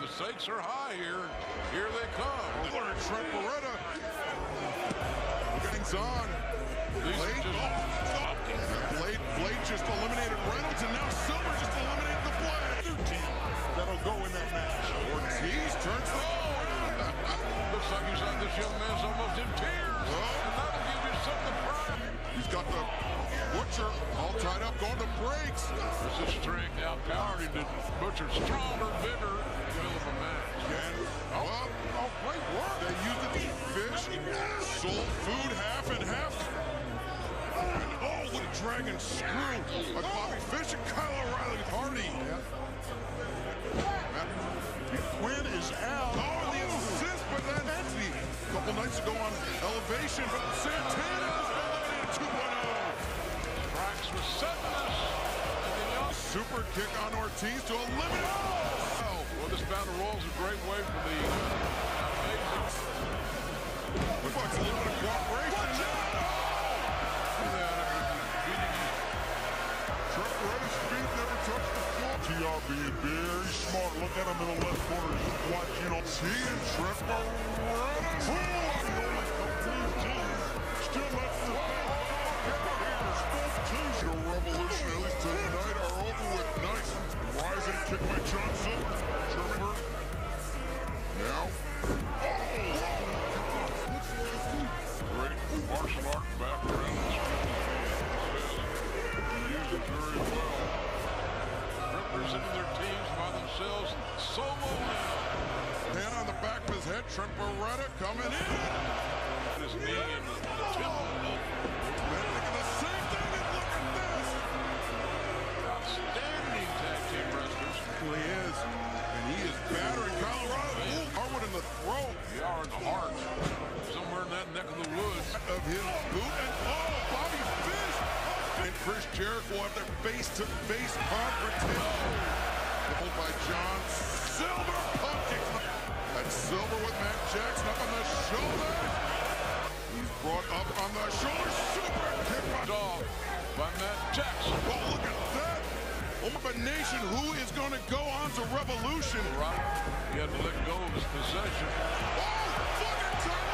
stakes are high here. Here they come. Trent Beretta getting on. Blade just eliminated Reynolds, and now Silver just eliminated the Blade. That'll go in that match. Ortiz turns the Looks like this young man's almost in tears. And that'll give you something to cry. He's got the Butcher all tied up, going to breaks. This is strength outpowered him. Butcher stronger, bigger, middle of a match. Great work. They used it to fish, soul food, half and half. And what a dragon screw by Bobby Fish and Kyle O'Reilly Hardy. Quinn is out. And the assist by that Nancy. A couple nights ago on Elevation, but Santana was eliminated 2.0. Brax was setting us. Super kick on Ortiz to eliminate. Well, this battle royal is a great way for the Looks like a little bit of cooperation. Trent Beretta's feet never touched the floor. TR being very smart. Look at him in the left corner. Just watch, and Trent Beretta. Still lets the The Revolution, at least tonight, are over with. Nice rising kick by John Silver. Sherman. Now. great martial art background. He used it very well. Representing their teams by themselves. Solo now. Hand on the back of his head. Trent Beretta coming in. His knee and the temple. The same thing, and look at this. Outstanding tag team wrestlers. He is. And he is battering Colorado. Harwood in the throat. They are in the heart. Somewhere in that neck of the woods. Of his boot. And Bobby Fish. And Chris Jericho have their face-to-face confrontation. Pulled by John Silver. And Silver with Matt Jackson up on the shoulder. He's brought up on the shoulder. Super kick by Dog by Matt Jackson. Oh, look at that. Open Nation, who is going to go on to Revolution? Right. He had to let go of his possession. Fucking